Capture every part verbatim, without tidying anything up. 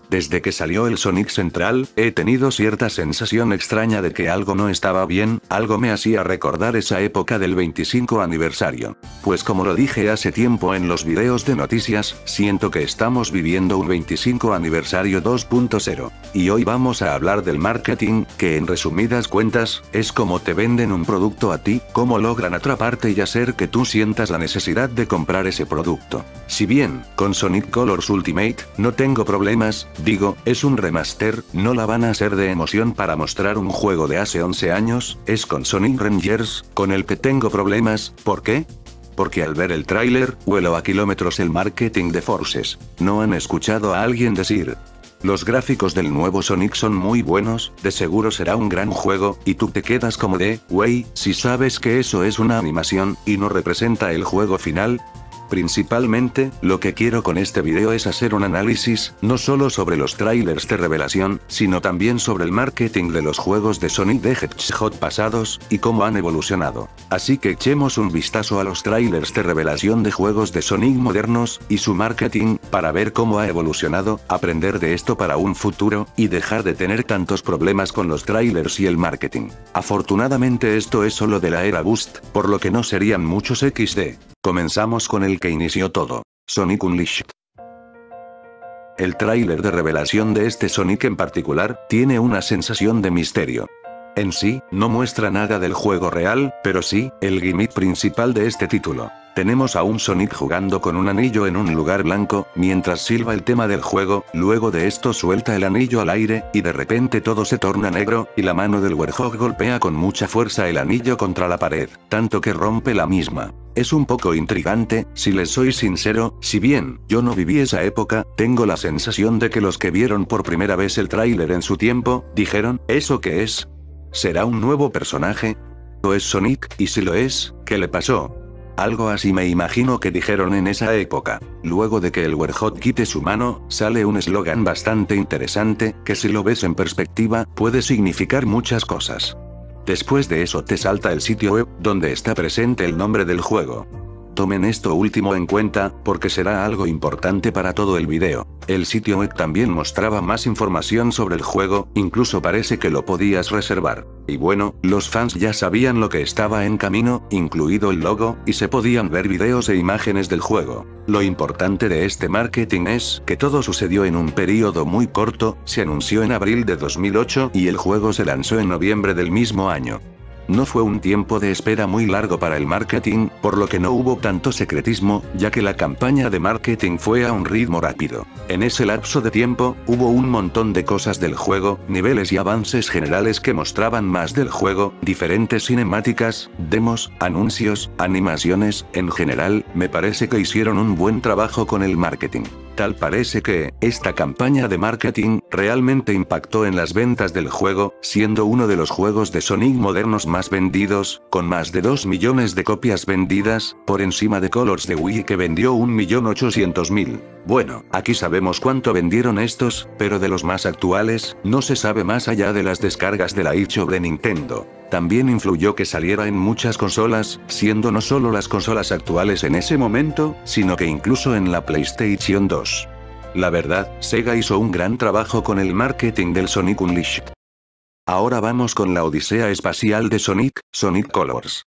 Desde que salió el Sonic Central, he tenido cierta sensación extraña de que algo no estaba bien, algo me hacía recordar esa época del veinticinco aniversario. Pues como lo dije hace tiempo en los videos de noticias, siento que estamos viviendo un veinticinco aniversario dos punto cero. Y hoy vamos a hablar del marketing, que en resumidas cuentas, es como te venden un producto a ti, cómo logran atraparte y hacer que tú sientas la necesidad de comprar ese producto. Si bien, con Sonic Colors Ultimate, no tengo problemas, digo, es un remaster, no la van a hacer de emoción para mostrar un juego de hace once años, es con Sonic Rangers, con el que tengo problemas. ¿Por qué? Porque al ver el tráiler, huelo a kilómetros el marketing de Forces. ¿No han escuchado a alguien decir? Los gráficos del nuevo Sonic son muy buenos, de seguro será un gran juego, y tú te quedas como de, wey, si sabes que eso es una animación, y no representa el juego final. Principalmente, lo que quiero con este video es hacer un análisis, no solo sobre los trailers de revelación, sino también sobre el marketing de los juegos de Sonic the Hedgehog pasados, y cómo han evolucionado. Así que echemos un vistazo a los trailers de revelación de juegos de Sonic modernos, y su marketing, para ver cómo ha evolucionado, aprender de esto para un futuro, y dejar de tener tantos problemas con los trailers y el marketing. Afortunadamente esto es solo de la era Boost, por lo que no serían muchos equis de. Comenzamos con el que inició todo, Sonic Unleashed. El tráiler de revelación de este Sonic en particular, tiene una sensación de misterio. En sí, no muestra nada del juego real, pero sí, el gimmick principal de este título. Tenemos a un Sonic jugando con un anillo en un lugar blanco, mientras silba el tema del juego, luego de esto suelta el anillo al aire, y de repente todo se torna negro, y la mano del Werewolf golpea con mucha fuerza el anillo contra la pared, tanto que rompe la misma. Es un poco intrigante, si les soy sincero, si bien, yo no viví esa época, tengo la sensación de que los que vieron por primera vez el tráiler en su tiempo, dijeron, ¿eso qué es? ¿Será un nuevo personaje? ¿O es Sonic? Y si lo es, ¿qué le pasó? Algo así me imagino que dijeron en esa época. Luego de que el Werewolf quite su mano, sale un eslogan bastante interesante, que si lo ves en perspectiva, puede significar muchas cosas. Después de eso te salta el sitio web, donde está presente el nombre del juego. Tomen esto último en cuenta, porque será algo importante para todo el video. El sitio web también mostraba más información sobre el juego, incluso parece que lo podías reservar. Y bueno, los fans ya sabían lo que estaba en camino, incluido el logo, y se podían ver videos e imágenes del juego. Lo importante de este marketing es que todo sucedió en un periodo muy corto, se anunció en abril de dos mil ocho y el juego se lanzó en noviembre del mismo año. No fue un tiempo de espera muy largo para el marketing, por lo que no hubo tanto secretismo, ya que la campaña de marketing fue a un ritmo rápido. En ese lapso de tiempo, hubo un montón de cosas del juego, niveles y avances generales que mostraban más del juego, diferentes cinemáticas, demos, anuncios, animaciones, en general, me parece que hicieron un buen trabajo con el marketing. Tal parece que, esta campaña de marketing, realmente impactó en las ventas del juego, siendo uno de los juegos de Sonic modernos más vendidos, con más de dos millones de copias vendidas, por encima de Colors de Wii que vendió un millón ochocientos mil. Bueno, aquí sabemos cuánto vendieron estos, pero de los más actuales, no se sabe más allá de las descargas de la eShop de Nintendo. También influyó que saliera en muchas consolas, siendo no solo las consolas actuales en ese momento, sino que incluso en la PlayStation dos. La verdad, Sega hizo un gran trabajo con el marketing del Sonic Unleashed. Ahora vamos con la odisea espacial de Sonic, Sonic Colors.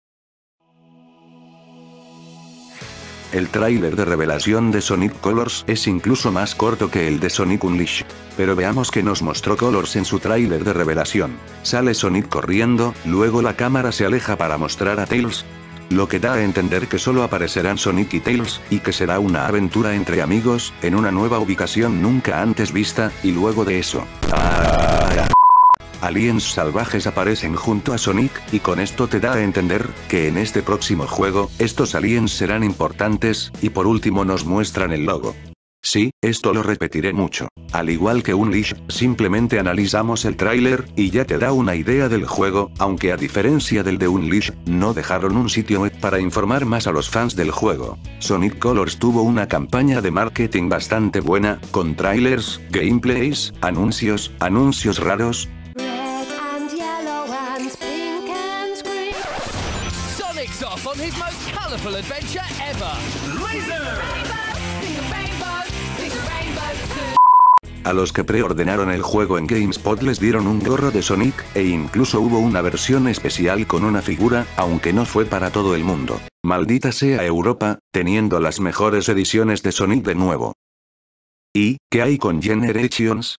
El tráiler de revelación de Sonic Colors es incluso más corto que el de Sonic Unleashed. Pero veamos que nos mostró Colors en su tráiler de revelación. Sale Sonic corriendo, luego la cámara se aleja para mostrar a Tails. Lo que da a entender que solo aparecerán Sonic y Tails, y que será una aventura entre amigos, en una nueva ubicación nunca antes vista, y luego de eso... ¡Ah! Aliens salvajes aparecen junto a Sonic, y con esto te da a entender, que en este próximo juego, estos aliens serán importantes, y por último nos muestran el logo. Sí, esto lo repetiré mucho. Al igual que Unleashed, simplemente analizamos el tráiler, y ya te da una idea del juego, aunque a diferencia del de Unleashed, no dejaron un sitio web para informar más a los fans del juego. Sonic Colors tuvo una campaña de marketing bastante buena, con trailers, gameplays, anuncios, anuncios raros. Off on his most colourful adventure ever. Laser! Rainbow, sing a rainbow, sing a rainbow too. A los que preordenaron el juego en GameSpot les dieron un gorro de Sonic, e incluso hubo una versión especial con una figura, aunque no fue para todo el mundo. Maldita sea Europa, teniendo las mejores ediciones de Sonic de nuevo. ¿Y qué hay con Generations?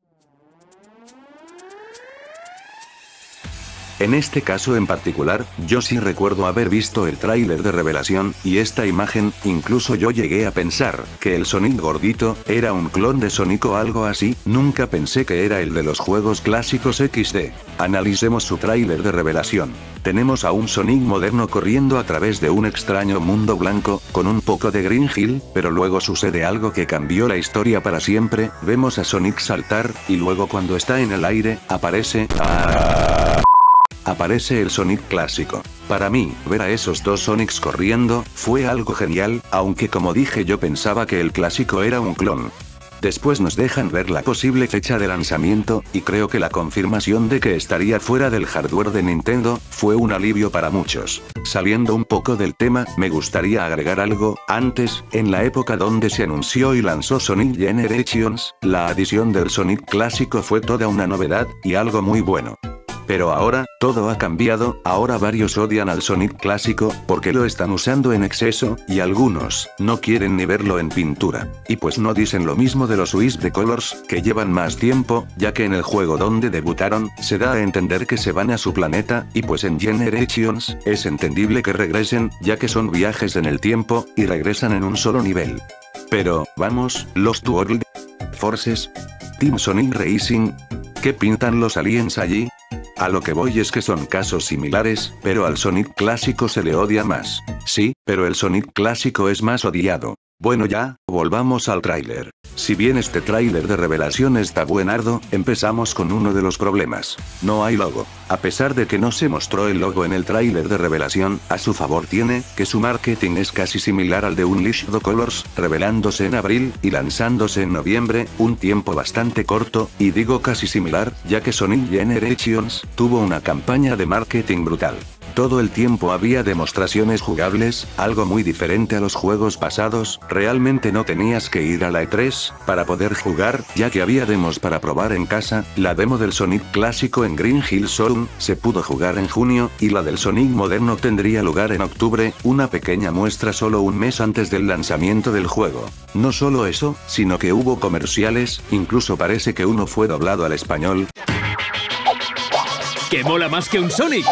En este caso en particular, yo sí recuerdo haber visto el tráiler de revelación, y esta imagen, incluso yo llegué a pensar, que el Sonic gordito, era un clon de Sonic o algo así, nunca pensé que era el de los juegos clásicos equis de. Analicemos su tráiler de revelación. Tenemos a un Sonic moderno corriendo a través de un extraño mundo blanco, con un poco de Green Hill, pero luego sucede algo que cambió la historia para siempre, vemos a Sonic saltar, y luego cuando está en el aire, aparece... ¡Ah! Aparece el Sonic clásico. Para mí, ver a esos dos Sonics corriendo, fue algo genial, aunque como dije yo pensaba que el clásico era un clon. Después nos dejan ver la posible fecha de lanzamiento, y creo que la confirmación de que estaría fuera del hardware de Nintendo, fue un alivio para muchos. Saliendo un poco del tema, me gustaría agregar algo. Antes, en la época donde se anunció y lanzó Sonic Generations, la adición del Sonic clásico fue toda una novedad, y algo muy bueno. Pero ahora, todo ha cambiado, ahora varios odian al Sonic clásico, porque lo están usando en exceso, y algunos, no quieren ni verlo en pintura. Y pues no dicen lo mismo de los Wisp de Colors, que llevan más tiempo, ya que en el juego donde debutaron, se da a entender que se van a su planeta, y pues en Generations, es entendible que regresen, ya que son viajes en el tiempo, y regresan en un solo nivel. Pero, vamos, Lost World Forces, Team Sonic Racing, ¿qué pintan los aliens allí? A lo que voy es que son casos similares, pero al Sonic clásico se le odia más. Sí, pero el Sonic clásico es más odiado. Bueno ya, volvamos al tráiler. Si bien este tráiler de revelación está buenardo, empezamos con uno de los problemas. No hay logo. A pesar de que no se mostró el logo en el tráiler de revelación, a su favor tiene, que su marketing es casi similar al de Unleashed Colors, revelándose en abril, y lanzándose en noviembre, un tiempo bastante corto, y digo casi similar, ya que Sonic Generations, tuvo una campaña de marketing brutal. Todo el tiempo había demostraciones jugables, algo muy diferente a los juegos pasados, realmente no tenías que ir a la E tres, para poder jugar, ya que había demos para probar en casa, la demo del Sonic clásico en Green Hill Zone, se pudo jugar en junio, y la del Sonic moderno tendría lugar en octubre, una pequeña muestra solo un mes antes del lanzamiento del juego. No solo eso, sino que hubo comerciales, incluso parece que uno fue doblado al español. ¡Que mola más que un Sonic!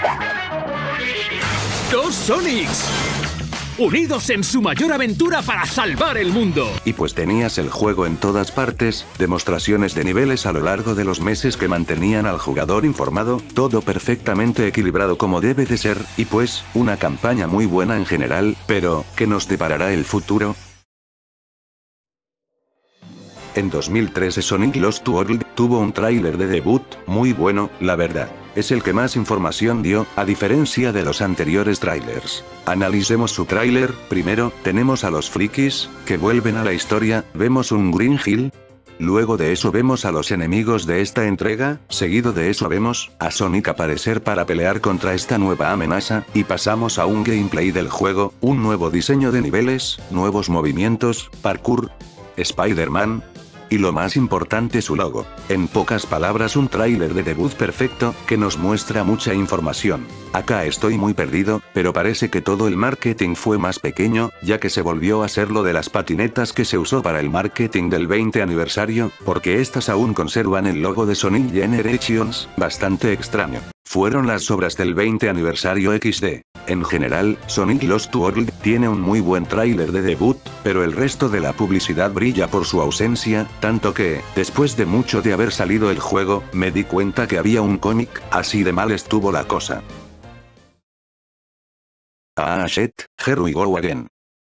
¡Dos Sonics! Unidos en su mayor aventura para salvar el mundo. Y pues tenías el juego en todas partes, demostraciones de niveles a lo largo de los meses que mantenían al jugador informado, todo perfectamente equilibrado como debe de ser, y pues, una campaña muy buena en general, pero, ¿qué nos deparará el futuro? En dos mil trece Sonic Lost World tuvo un tráiler de debut, muy bueno, la verdad. Es el que más información dio, a diferencia de los anteriores trailers. Analicemos su tráiler. Primero, tenemos a los frikis, que vuelven a la historia, vemos un Green Hill. Luego de eso vemos a los enemigos de esta entrega, seguido de eso vemos a Sonic aparecer para pelear contra esta nueva amenaza, y pasamos a un gameplay del juego, un nuevo diseño de niveles, nuevos movimientos, parkour, Spider-Man, y lo más importante, su logo. En pocas palabras, un tráiler de debut perfecto, que nos muestra mucha información. Acá estoy muy perdido, pero parece que todo el marketing fue más pequeño, ya que se volvió a ser lo de las patinetas que se usó para el marketing del veinte aniversario, porque estas aún conservan el logo de Sonic Generations, bastante extraño. Fueron las obras del veinte aniversario equis de. En general, Sonic Lost World tiene un muy buen tráiler de debut, pero el resto de la publicidad brilla por su ausencia, tanto que, después de mucho de haber salido el juego, me di cuenta que había un cómic, así de mal estuvo la cosa. Ah shit, here we go again.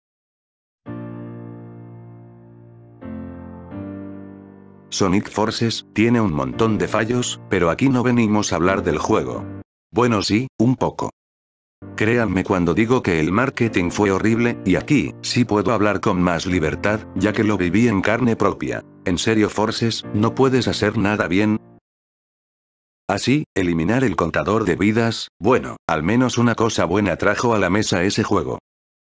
Sonic Forces tiene un montón de fallos, pero aquí no venimos a hablar del juego. Bueno, sí, un poco. Créanme cuando digo que el marketing fue horrible, y aquí, sí puedo hablar con más libertad, ya que lo viví en carne propia. ¿En serio, Forces, no puedes hacer nada bien? Así, eliminar el contador de vidas, bueno, al menos una cosa buena trajo a la mesa ese juego.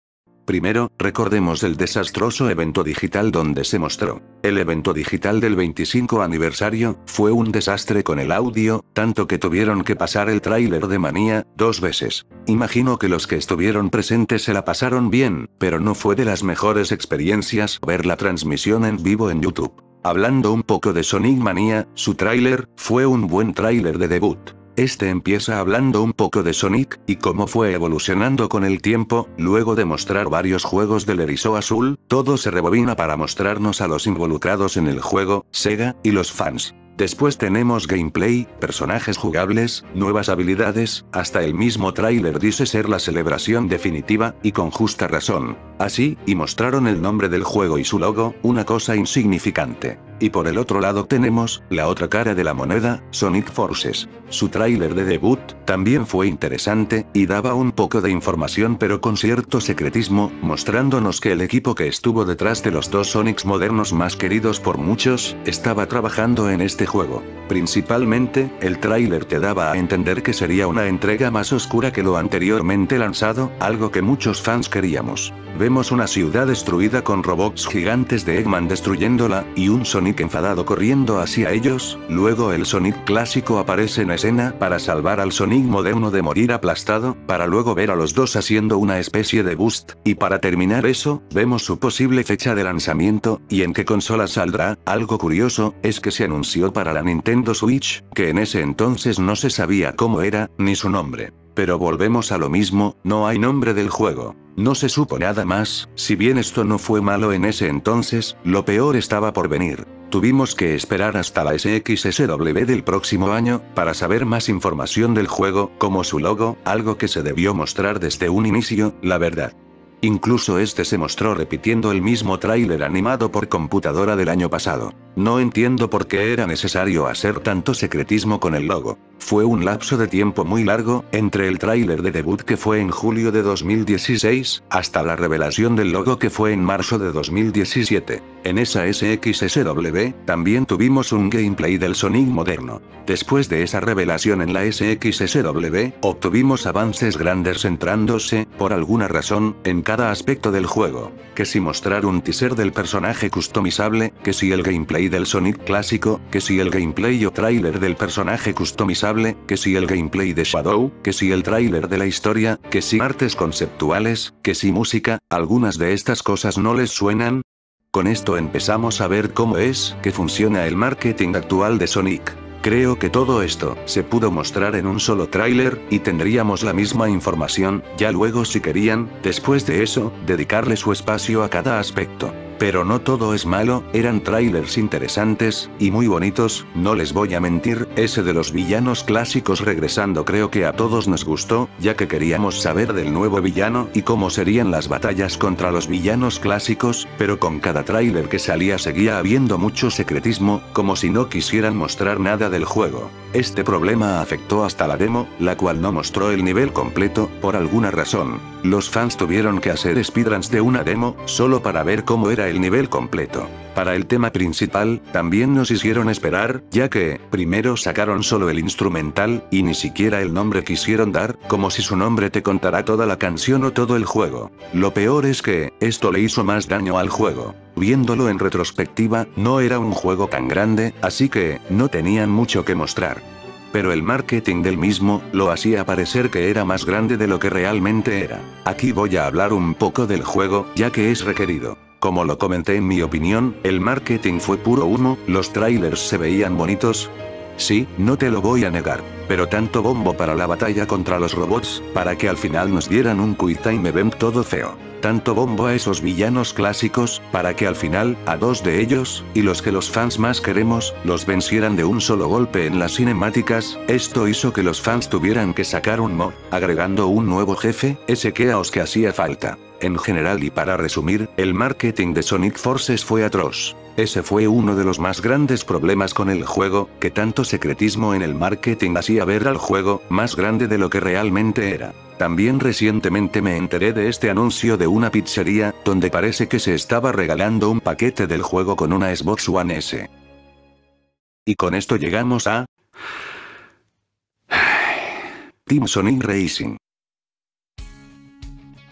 Primero, recordemos el desastroso evento digital donde se mostró. El evento digital del veinticinco aniversario, fue un desastre con el audio, tanto que tuvieron que pasar el tráiler de Manía, dos veces. Imagino que los que estuvieron presentes se la pasaron bien, pero no fue de las mejores experiencias ver la transmisión en vivo en YouTube. Hablando un poco de Sonic Mania, su tráiler, fue un buen tráiler de debut. Este empieza hablando un poco de Sonic, y cómo fue evolucionando con el tiempo, luego de mostrar varios juegos del erizo azul, todo se rebobina para mostrarnos a los involucrados en el juego, Sega, y los fans. Después tenemos gameplay, personajes jugables, nuevas habilidades, hasta el mismo tráiler dice ser la celebración definitiva, y con justa razón. Así, y mostraron el nombre del juego y su logo, una cosa insignificante. Y por el otro lado tenemos, la otra cara de la moneda, Sonic Forces. Su tráiler de debut, también fue interesante, y daba un poco de información pero con cierto secretismo, mostrándonos que el equipo que estuvo detrás de los dos Sonics modernos más queridos por muchos, estaba trabajando en este juego. Principalmente, el tráiler te daba a entender que sería una entrega más oscura que lo anteriormente lanzado, algo que muchos fans queríamos. Vemos una ciudad destruida con robots gigantes de Eggman destruyéndola, y un Sonic enfadado corriendo hacia ellos, luego el Sonic clásico aparece en escena para salvar al Sonic moderno de morir aplastado, para luego ver a los dos haciendo una especie de boost, y para terminar eso, vemos su posible fecha de lanzamiento, y en qué consola saldrá. Algo curioso, es que se anunció para la Nintendo Switch, que en ese entonces no se sabía cómo era, ni su nombre. Pero volvemos a lo mismo, no hay nombre del juego. No se supo nada más, si bien esto no fue malo en ese entonces, lo peor estaba por venir. Tuvimos que esperar hasta la S X S W del próximo año, para saber más información del juego, como su logo, algo que se debió mostrar desde un inicio, la verdad. Incluso este se mostró repitiendo el mismo tráiler animado por computadora del año pasado. No entiendo por qué era necesario hacer tanto secretismo con el logo. Fue un lapso de tiempo muy largo, entre el tráiler de debut que fue en julio de dos mil dieciséis, hasta la revelación del logo que fue en marzo de dos mil diecisiete. En esa S X S W, también tuvimos un gameplay del Sonic moderno. Después de esa revelación en la S X S W, obtuvimos avances grandes centrándose, por alguna razón, en cada aspecto del juego. Que si mostrar un teaser del personaje customizable, que si el gameplay del Sonic clásico, que si el gameplay o tráiler del personaje customizable, que si el gameplay de Shadow, que si el tráiler de la historia, que si artes conceptuales, que si música, algunas de estas cosas no les suenan. Con esto empezamos a ver cómo es que funciona el marketing actual de Sonic. Creo que todo esto se pudo mostrar en un solo tráiler, y tendríamos la misma información, ya luego si querían, después de eso, dedicarle su espacio a cada aspecto. Pero no todo es malo, eran tráilers interesantes, y muy bonitos, no les voy a mentir, ese de los villanos clásicos regresando creo que a todos nos gustó, ya que queríamos saber del nuevo villano y cómo serían las batallas contra los villanos clásicos, pero con cada tráiler que salía seguía habiendo mucho secretismo, como si no quisieran mostrar nada del juego. Este problema afectó hasta la demo, la cual no mostró el nivel completo, por alguna razón. Los fans tuvieron que hacer speedruns de una demo, solo para ver cómo era el nivel completo. Para el tema principal, también nos hicieron esperar, ya que, primero sacaron solo el instrumental, y ni siquiera el nombre quisieron dar, como si su nombre te contará toda la canción o todo el juego. Lo peor es que, esto le hizo más daño al juego. Viéndolo en retrospectiva, no era un juego tan grande, así que, no tenían mucho que mostrar. Pero el marketing del mismo, lo hacía parecer que era más grande de lo que realmente era. Aquí voy a hablar un poco del juego, ya que es requerido. Como lo comenté en mi opinión, el marketing fue puro humo, los trailers se veían bonitos. Sí, no te lo voy a negar. Pero tanto bombo para la batalla contra los robots, para que al final nos dieran un Quick Time Event todo feo. Tanto bombo a esos villanos clásicos, para que al final, a dos de ellos, y los que los fans más queremos, los vencieran de un solo golpe en las cinemáticas. Esto hizo que los fans tuvieran que sacar un mod, agregando un nuevo jefe, ese caos que hacía falta. En general y para resumir, el marketing de Sonic Forces fue atroz. Ese fue uno de los más grandes problemas con el juego, que tanto secretismo en el marketing hacía ver al juego más grande de lo que realmente era. También recientemente me enteré de este anuncio de una pizzería, donde parece que se estaba regalando un paquete del juego con una Xbox One S. Y con esto llegamos a... Team Sonic Racing.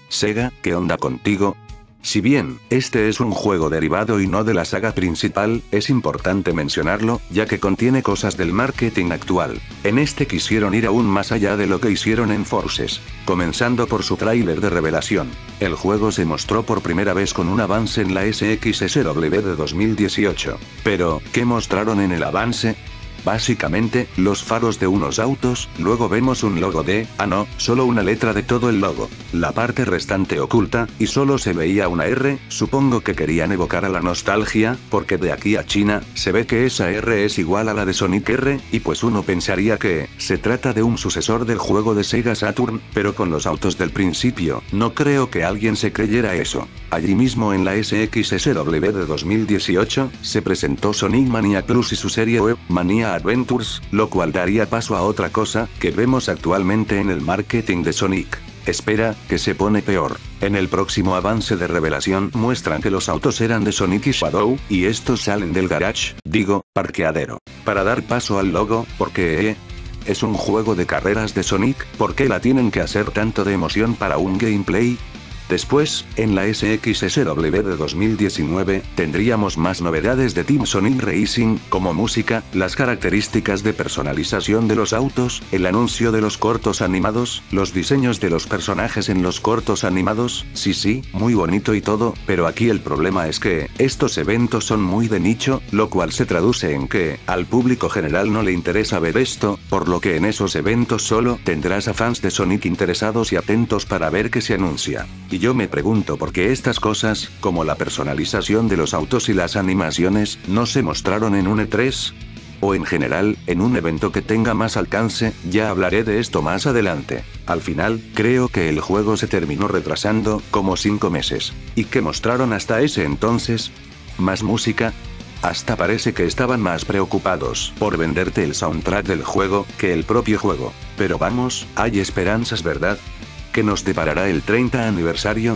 Sega, ¿qué onda contigo? Si bien, este es un juego derivado y no de la saga principal, es importante mencionarlo, ya que contiene cosas del marketing actual. En este quisieron ir aún más allá de lo que hicieron en Forces. Comenzando por su tráiler de revelación. El juego se mostró por primera vez con un avance en la S X S W de dos mil dieciocho. Pero, ¿qué mostraron en el avance? Básicamente, los faros de unos autos, luego vemos un logo de, ah no, solo una letra de todo el logo. La parte restante oculta, y solo se veía una R, supongo que querían evocar a la nostalgia, porque de aquí a China, se ve que esa R es igual a la de Sonic R, y pues uno pensaría que, se trata de un sucesor del juego de Sega Saturn, pero con los autos del principio, no creo que alguien se creyera eso. Allí mismo en la S X S W de dos mil dieciocho, se presentó Sonic Mania Plus y su serie web, Mania Adventures, lo cual daría paso a otra cosa, que vemos actualmente en el marketing de Sonic. Espera, que se pone peor. En el próximo avance de revelación muestran que los autos eran de Sonic y Shadow, y estos salen del garage, digo, parqueadero. Para dar paso al logo, porque eh, es un juego de carreras de Sonic, ¿por qué la tienen que hacer tanto de emoción para un gameplay? Después, en la S X S W de dos mil diecinueve, tendríamos más novedades de Team Sonic Racing, como música, las características de personalización de los autos, el anuncio de los cortos animados, los diseños de los personajes en los cortos animados, sí sí, muy bonito y todo, pero aquí el problema es que, estos eventos son muy de nicho, lo cual se traduce en que, al público general no le interesa ver esto, por lo que en esos eventos solo tendrás a fans de Sonic interesados y atentos para ver qué se anuncia. Y yo me pregunto por qué estas cosas, como la personalización de los autos y las animaciones, no se mostraron en un E tres. O en general, en un evento que tenga más alcance, ya hablaré de esto más adelante. Al final, creo que el juego se terminó retrasando, como cinco meses. ¿Y qué mostraron hasta ese entonces? ¿Más música? Hasta parece que estaban más preocupados por venderte el soundtrack del juego, que el propio juego. Pero vamos, hay esperanzas, ¿verdad? ¿Qué nos deparará el treinta aniversario?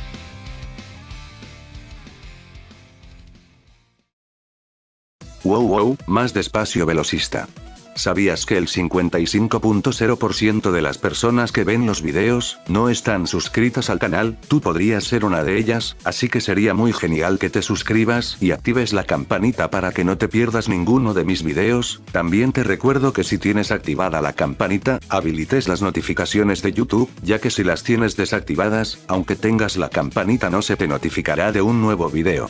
Wow wow, más despacio velocista. ¿Sabías que el cincuenta y cinco punto cero por ciento de las personas que ven los videos, no están suscritas al canal? Tú podrías ser una de ellas, así que sería muy genial que te suscribas y actives la campanita para que no te pierdas ninguno de mis videos. También te recuerdo que si tienes activada la campanita, habilites las notificaciones de YouTube, ya que si las tienes desactivadas, aunque tengas la campanita no se te notificará de un nuevo video.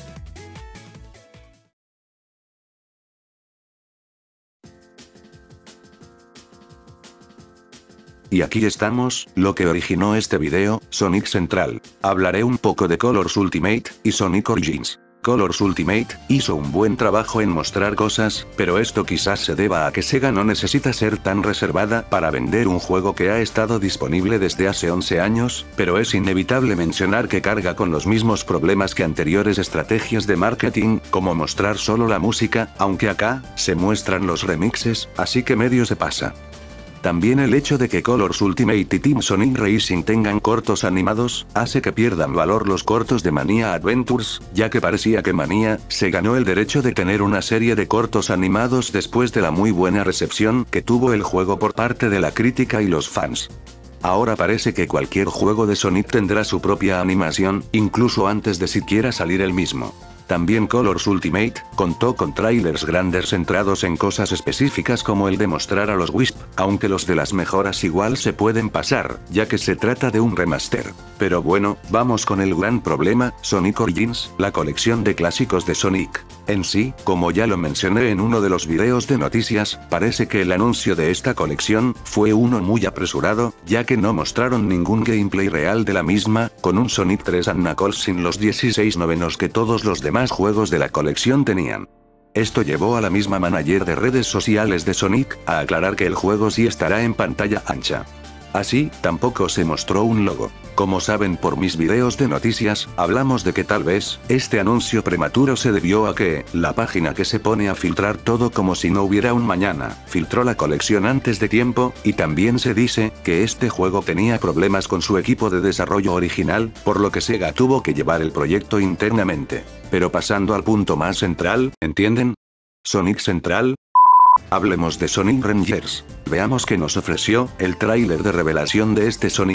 Y aquí estamos, lo que originó este video, Sonic Central. Hablaré un poco de Colors Ultimate, y Sonic Origins. Colors Ultimate, hizo un buen trabajo en mostrar cosas, pero esto quizás se deba a que Sega no necesita ser tan reservada para vender un juego que ha estado disponible desde hace once años, pero es inevitable mencionar que carga con los mismos problemas que anteriores estrategias de marketing, como mostrar solo la música, aunque acá, se muestran los remixes, así que medio se pasa. También el hecho de que Colors Ultimate y Team Sonic Racing tengan cortos animados, hace que pierdan valor los cortos de Mania Adventures, ya que parecía que Mania se ganó el derecho de tener una serie de cortos animados después de la muy buena recepción que tuvo el juego por parte de la crítica y los fans. Ahora parece que cualquier juego de Sonic tendrá su propia animación, incluso antes de siquiera salir el mismo. También Colors Ultimate contó con trailers grandes centrados en cosas específicas como el de mostrar a los Wisp, aunque los de las mejoras igual se pueden pasar, ya que se trata de un remaster. Pero bueno, vamos con el gran problema, Sonic Origins, la colección de clásicos de Sonic. En sí, como ya lo mencioné en uno de los videos de noticias, parece que el anuncio de esta colección fue uno muy apresurado, ya que no mostraron ningún gameplay real de la misma, con un Sonic tres and Knuckles sin los dieciséis novenos que todos los demás juegos de la colección tenían. Esto llevó a la misma manager de redes sociales de Sonic a aclarar que el juego sí estará en pantalla ancha. Así, tampoco se mostró un logo. Como saben por mis videos de noticias, hablamos de que tal vez, este anuncio prematuro se debió a que, la página que se pone a filtrar todo como si no hubiera un mañana, filtró la colección antes de tiempo, y también se dice, que este juego tenía problemas con su equipo de desarrollo original, por lo que Sega tuvo que llevar el proyecto internamente. Pero pasando al punto más central, ¿entienden? Sonic Central. Hablemos de Sonic Rangers. Veamos qué nos ofreció el tráiler de revelación de este Sonic.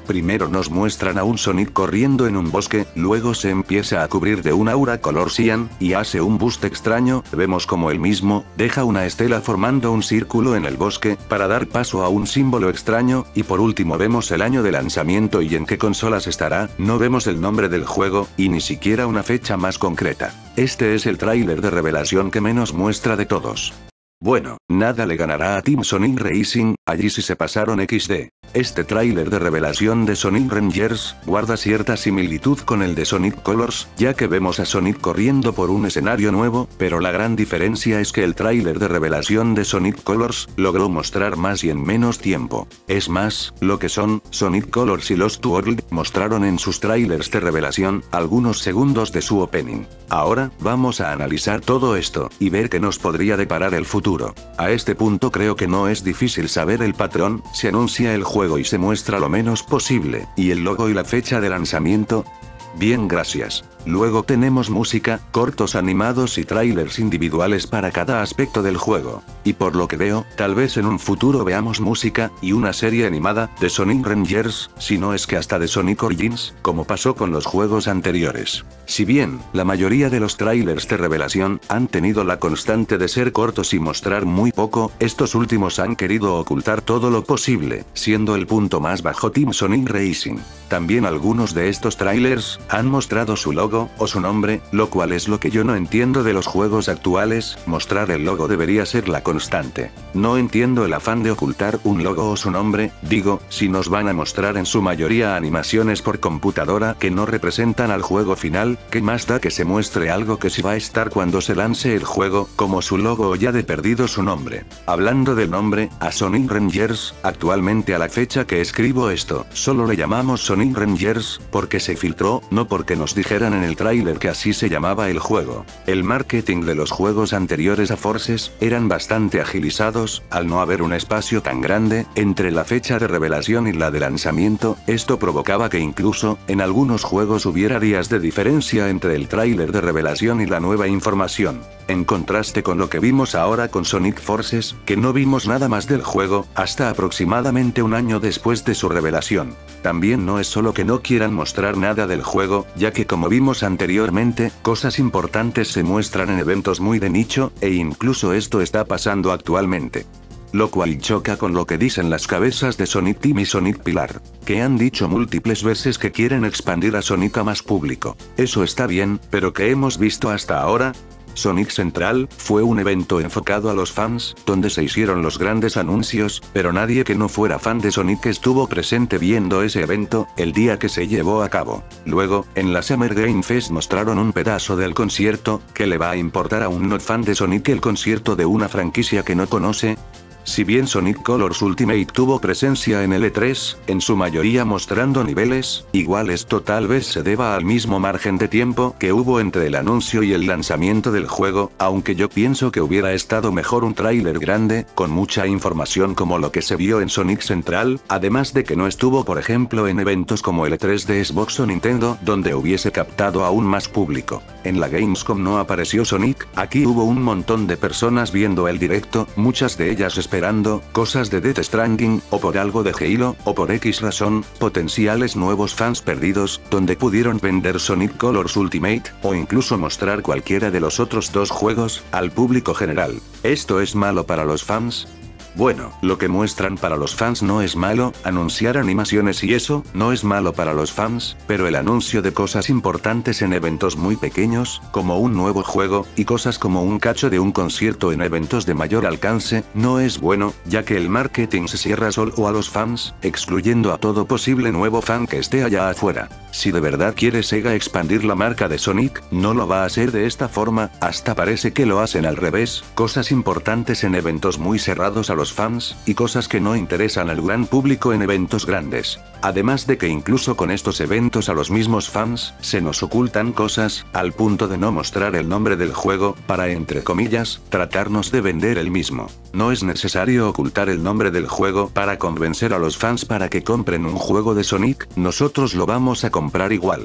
Primero nos muestran a un Sonic corriendo en un bosque, luego se empieza a cubrir de un aura color cian, y hace un boost extraño, vemos como él mismo, deja una estela formando un círculo en el bosque, para dar paso a un símbolo extraño, y por último vemos el año de lanzamiento y en qué consolas estará, no vemos el nombre del juego, y ni siquiera una fecha más concreta. Este es el tráiler de revelación que menos muestra de todos. Bueno, nada le ganará a Team Sonic Racing, allí sí se pasaron equis de. Este tráiler de revelación de Sonic Rangers, guarda cierta similitud con el de Sonic Colors, ya que vemos a Sonic corriendo por un escenario nuevo, pero la gran diferencia es que el tráiler de revelación de Sonic Colors, logró mostrar más y en menos tiempo. Es más, lo que son, Sonic Colors y Lost World, mostraron en sus tráilers de revelación, algunos segundos de su opening. Ahora, vamos a analizar todo esto, y ver qué nos podría deparar el futuro. A este punto creo que no es difícil saber el patrón, se anuncia el juego y se muestra lo menos posible, y el logo y la fecha de lanzamiento. Bien, gracias. Luego tenemos música, cortos animados y trailers individuales para cada aspecto del juego. Y por lo que veo, tal vez en un futuro veamos música, y una serie animada, de Sonic Rangers, si no es que hasta de Sonic Origins, como pasó con los juegos anteriores. Si bien, la mayoría de los trailers de revelación, han tenido la constante de ser cortos y mostrar muy poco, estos últimos han querido ocultar todo lo posible, siendo el punto más bajo Team Sonic Racing. También algunos de estos trailers, han mostrado su logo, o su nombre, lo cual es lo que yo no entiendo de los juegos actuales, mostrar el logo debería ser la constante. No entiendo el afán de ocultar un logo o su nombre, digo, si nos van a mostrar en su mayoría animaciones por computadora que no representan al juego final, ¿qué más da que se muestre algo que sí va a estar cuando se lance el juego, como su logo o ya de perdido su nombre? Hablando del nombre, a Sonic Rangers, actualmente a la fecha que escribo esto, solo le llamamos Sonic Rangers, porque se filtró, no porque nos dijeran en el tráiler que así se llamaba el juego. El marketing de los juegos anteriores a Forces, eran bastante agilizados, al no haber un espacio tan grande, entre la fecha de revelación y la de lanzamiento, esto provocaba que incluso, en algunos juegos hubiera días de diferencia entre el tráiler de revelación y la nueva información. En contraste con lo que vimos ahora con Sonic Forces, que no vimos nada más del juego, hasta aproximadamente un año después de su revelación. También no es solo que no quieran mostrar nada del juego, ya que como vimos anteriormente, cosas importantes se muestran en eventos muy de nicho, e incluso esto está pasando actualmente. Lo cual choca con lo que dicen las cabezas de Sonic Team y Sonic Pilar, que han dicho múltiples veces que quieren expandir a Sonic a más público. Eso está bien, pero ¿qué hemos visto hasta ahora? Sonic Central, fue un evento enfocado a los fans, donde se hicieron los grandes anuncios, pero nadie que no fuera fan de Sonic estuvo presente viendo ese evento, el día que se llevó a cabo. Luego, en la Summer Game Fest mostraron un pedazo del concierto, ¿qué le va a importar a un no fan de Sonic el concierto de una franquicia que no conoce? Si bien Sonic Colors Ultimate tuvo presencia en el E tres, en su mayoría mostrando niveles, igual esto tal vez se deba al mismo margen de tiempo que hubo entre el anuncio y el lanzamiento del juego, aunque yo pienso que hubiera estado mejor un tráiler grande, con mucha información como lo que se vio en Sonic Central, además de que no estuvo por ejemplo en eventos como el E tres de Xbox o Nintendo, donde hubiese captado aún más público. En la Gamescom no apareció Sonic, aquí hubo un montón de personas viendo el directo, muchas de ellas esperando cosas de Death Stranding, o por algo de Halo, o por X razón, potenciales nuevos fans perdidos, donde pudieron vender Sonic Colors Ultimate, o incluso mostrar cualquiera de los otros dos juegos, al público general. ¿Esto es malo para los fans? Bueno, lo que muestran para los fans no es malo, anunciar animaciones y eso, no es malo para los fans, pero el anuncio de cosas importantes en eventos muy pequeños, como un nuevo juego, y cosas como un cacho de un concierto en eventos de mayor alcance, no es bueno, ya que el marketing se cierra solo a los fans, excluyendo a todo posible nuevo fan que esté allá afuera. Si de verdad quiere Sega expandir la marca de Sonic, no lo va a hacer de esta forma, hasta parece que lo hacen al revés, cosas importantes en eventos muy cerrados a los fans, y cosas que no interesan al gran público en eventos grandes. Además de que incluso con estos eventos a los mismos fans, se nos ocultan cosas, al punto de no mostrar el nombre del juego, para entre comillas, tratarnos de vender el mismo. No es necesario ocultar el nombre del juego para convencer a los fans para que compren un juego de Sonic, nosotros lo vamos a comprar igual.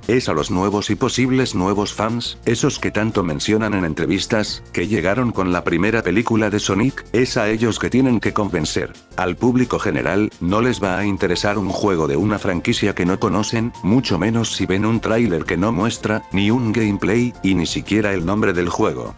Es a los nuevos y posibles nuevos fans, esos que tanto mencionan en entrevistas, que llegaron con la primera película de Sonic, es a ellos que tienen que convencer. Al público general, no les va a interesar un juego de una franquicia que no conocen, mucho menos si ven un tráiler que no muestra, ni un gameplay, y ni siquiera el nombre del juego.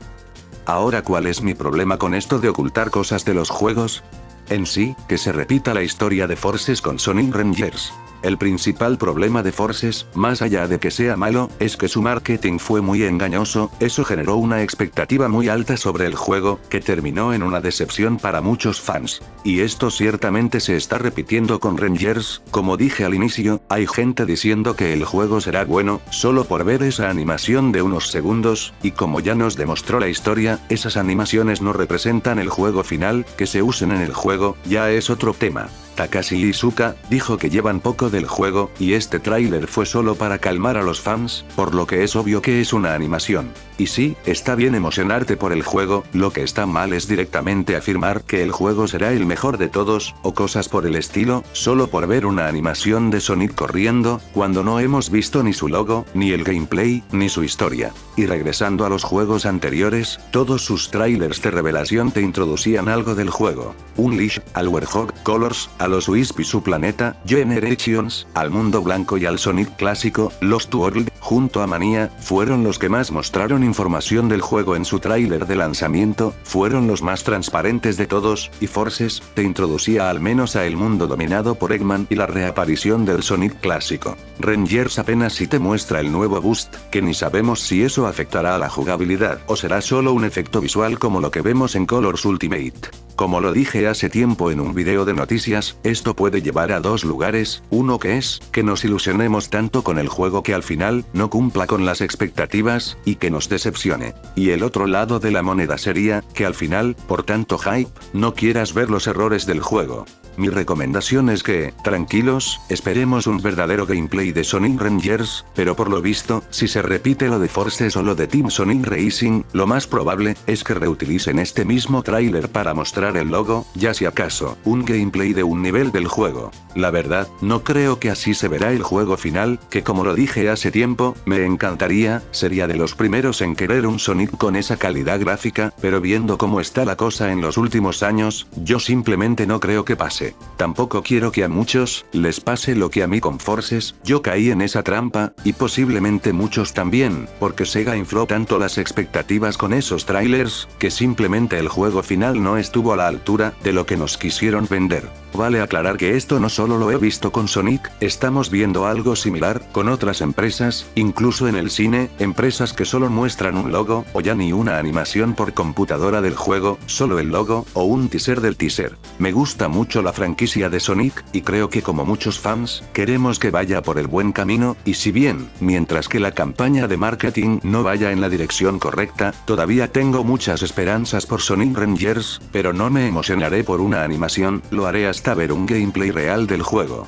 Ahora, ¿cuál es mi problema con esto de ocultar cosas de los juegos? En sí, que se repita la historia de Forces con Sonic Rangers. El principal problema de Forces, más allá de que sea malo, es que su marketing fue muy engañoso, eso generó una expectativa muy alta sobre el juego, que terminó en una decepción para muchos fans. Y esto ciertamente se está repitiendo con Rangers, como dije al inicio, hay gente diciendo que el juego será bueno, solo por ver esa animación de unos segundos, y como ya nos demostró la historia, esas animaciones no representan el juego final, que se usen en el juego, ya es otro tema. Takashi Iizuka dijo que llevan poco del juego, y este tráiler fue solo para calmar a los fans, por lo que es obvio que es una animación. Y sí, está bien emocionarte por el juego, lo que está mal es directamente afirmar que el juego será el mejor de todos, o cosas por el estilo, solo por ver una animación de Sonic corriendo, cuando no hemos visto ni su logo, ni el gameplay, ni su historia. Y regresando a los juegos anteriores, todos sus trailers de revelación te introducían algo del juego. Unleashed, al Warhog, Colors, a los Wisp y su planeta, Generations, al mundo blanco y al Sonic clásico, Lost World, junto a Mania, fueron los que más mostraron información del juego en su tráiler de lanzamiento, fueron los más transparentes de todos, y Forces, te introducía al menos a el mundo dominado por Eggman y la reaparición del Sonic clásico. Rangers apenas si te muestra el nuevo boost, que ni sabemos si eso afectará a la jugabilidad, o será solo un efecto visual como lo que vemos en Colors Ultimate. Como lo dije hace tiempo en un video de noticias, esto puede llevar a dos lugares, uno que es, que nos ilusionemos tanto con el juego que al final, no cumpla con las expectativas, y que nos decepcione. Y el otro lado de la moneda sería, que al final, por tanto hype, no quieras ver los errores del juego. Mi recomendación es que, tranquilos, esperemos un verdadero gameplay de Sonic Rangers, pero por lo visto, si se repite lo de Forces o lo de Team Sonic Racing, lo más probable, es que reutilicen este mismo tráiler para mostrar el logo, ya si acaso, un gameplay de un nivel del juego. La verdad, no creo que así se verá el juego final, que como lo dije hace tiempo, me encantaría, sería de los primeros en querer un Sonic con esa calidad gráfica, pero viendo cómo está la cosa en los últimos años, yo simplemente no creo que pase. Tampoco quiero que a muchos les pase lo que a mí con Forces, yo caí en esa trampa, y posiblemente muchos también, porque Sega infló tanto las expectativas con esos trailers, que simplemente el juego final no estuvo a la altura de lo que nos quisieron vender. Vale aclarar que esto no solo lo he visto con Sonic, estamos viendo algo similar con otras empresas, incluso en el cine, empresas que solo muestran un logo, o ya ni una animación por computadora del juego, solo el logo, o un teaser del teaser. Me gusta mucho la franquicia de Sonic, y creo que como muchos fans, queremos que vaya por el buen camino, y si bien, mientras que la campaña de marketing no vaya en la dirección correcta, todavía tengo muchas esperanzas por Sonic Rangers, pero no me emocionaré por una animación, lo haré hasta ver un gameplay real del juego.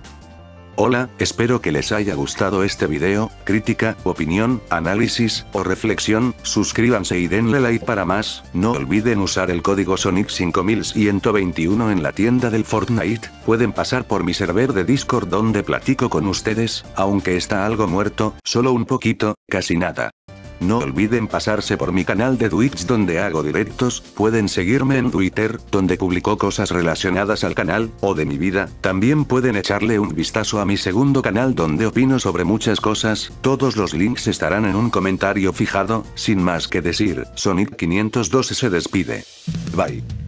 Hola, espero que les haya gustado este video, crítica, opinión, análisis, o reflexión, suscríbanse y denle like para más, no olviden usar el código Sonic cinco mil ciento veintiuno en la tienda del Fortnite, pueden pasar por mi server de Discord donde platico con ustedes, aunque está algo muerto, solo un poquito, casi nada. No olviden pasarse por mi canal de Twitch donde hago directos, pueden seguirme en Twitter, donde publico cosas relacionadas al canal, o de mi vida, también pueden echarle un vistazo a mi segundo canal donde opino sobre muchas cosas, todos los links estarán en un comentario fijado, sin más que decir, Sonic quinientos doce se despide. Bye.